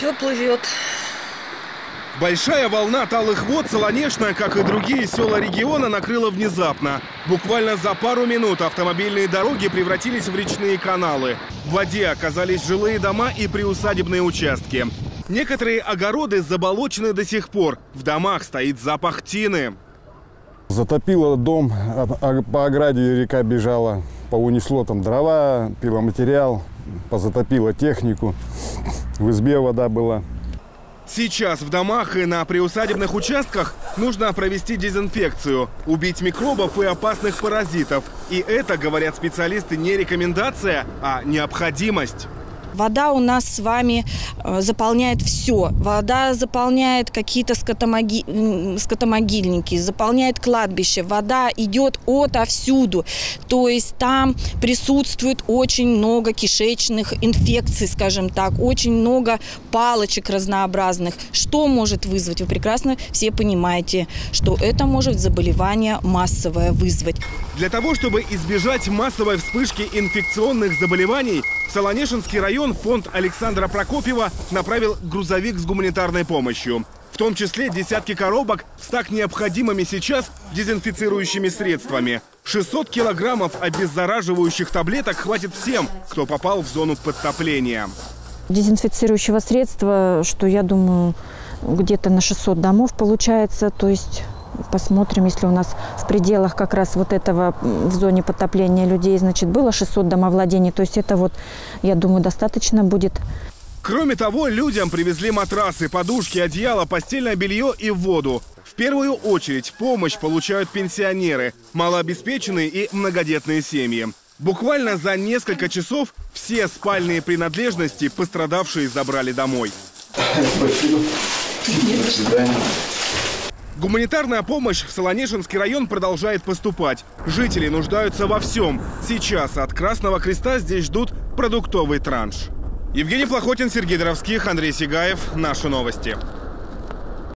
Все плывет. Большая волна талых вод Солонечная, как и другие села региона, накрыла внезапно. Буквально за пару минут автомобильные дороги превратились в речные каналы. В воде оказались жилые дома и приусадебные участки. Некоторые огороды заболочены до сих пор. В домах стоит запах тины. Затопило дом, по ограде река бежала, поунесло там дрова, пиломатериал, позатопило технику, в избе вода была. Сейчас в домах и на приусадебных участках нужно провести дезинфекцию, убить микробов и опасных паразитов. И это, говорят специалисты, не рекомендация, а необходимость. Вода у нас с вами заполняет все. Вода заполняет какие-то скотомогильники, заполняет кладбище. Вода идет отовсюду. То есть там присутствует очень много кишечных инфекций, скажем так, очень много палочек разнообразных. Что может вызвать? Вы прекрасно все понимаете, что это может заболевание массовое вызвать. Для того, чтобы избежать массовой вспышки инфекционных заболеваний, в Солонеченский район фонд Александра Прокопьева направил грузовик с гуманитарной помощью. В том числе десятки коробок с так необходимыми сейчас дезинфицирующими средствами. 600 килограммов обеззараживающих таблеток хватит всем, кто попал в зону подтопления. Дезинфицирующего средства, что я думаю, где-то на 600 домов получается, то есть... Посмотрим, если у нас в пределах как раз вот этого в зоне подтопления людей, значит, было 600 домовладений. То есть это вот, я думаю, достаточно будет. Кроме того, людям привезли матрасы, подушки, одеяло, постельное белье и воду. В первую очередь помощь получают пенсионеры, малообеспеченные и многодетные семьи. Буквально за несколько часов все спальные принадлежности пострадавшие забрали домой. Спасибо. До свидания. Гуманитарная помощь в Солонеченский район продолжает поступать. Жители нуждаются во всем. Сейчас от Красного Креста здесь ждут продуктовый транш. Евгений Плохотин, Сергей Доровских, Андрей Сигаев. Наши новости.